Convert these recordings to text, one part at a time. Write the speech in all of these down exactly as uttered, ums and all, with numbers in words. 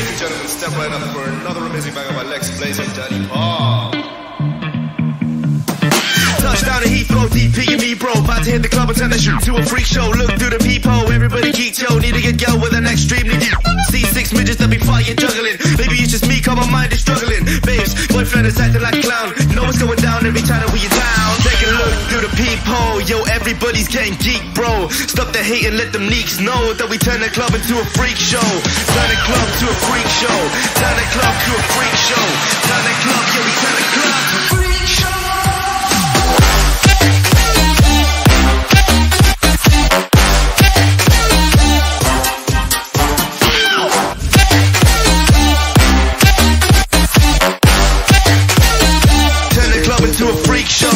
Ladies and gentlemen, step right up for another amazing banger by Lex Blaze and Danny Paul. Touchdown to Heathrow, D P and me bro. About to hit the club and turn the shoot to a freak show. Look through the peephole, everybody geek yo. Need to get girl with an extremely deep. See six midgets that be fighting juggling. Maybe it's just me, cause my mind is struggling. Babes, boyfriend is acting like a clown. Know what's going down every time that we are down. Take a look through the peephole, yo, everybody's getting geek bro. Stop the hate and let them neeks know that we turn the club into a freak show. Turn the club to a freak show. Turn the club to a freak show. Turn the club, yeah, we turn the club to a freak show. To a freak show.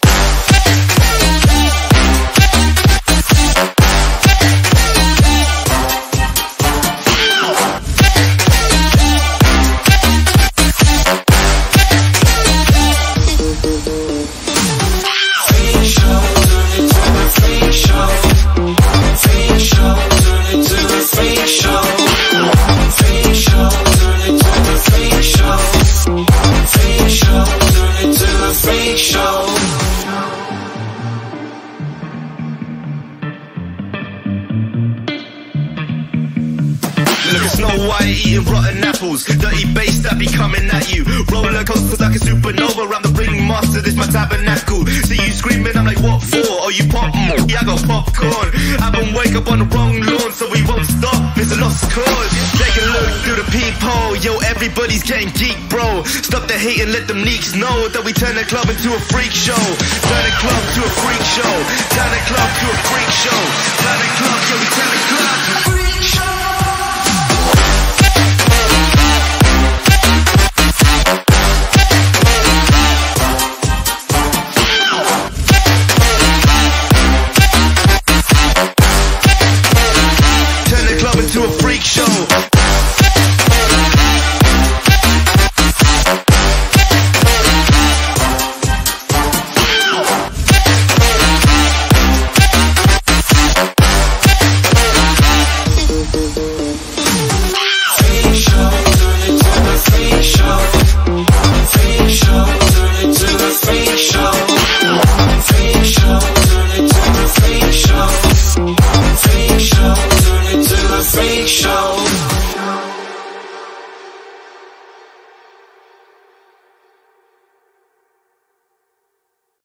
Look at Snow White eating rotten apples. Dirty bass that be coming at you. Roller coasters like a supernova. I'm the ringmaster, this my tabernacle. See you screaming, I'm like, what for? Oh, you pop? Mm, yeah, I got popcorn. I've been wake up on the wrong lawn, so we won't stop. It's a lost cause. Take a look through the peephole. Yo, everybody's getting geek, bro. Stop the hate and let them neeks know that we turn the club into a freak show. Turn the club to a freak show. Turn the club to a freak show. Turn the club, yeah, we turn the club.